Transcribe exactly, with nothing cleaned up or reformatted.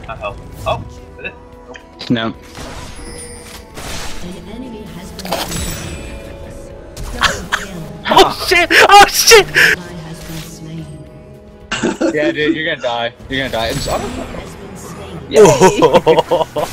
not help. Oh, did it? No. An enemy has been slain. Oh shit! Oh shit! Ally has been slain. Yeah, dude, you're gonna die. You're gonna die. It's auto. Has been slain. Yeah.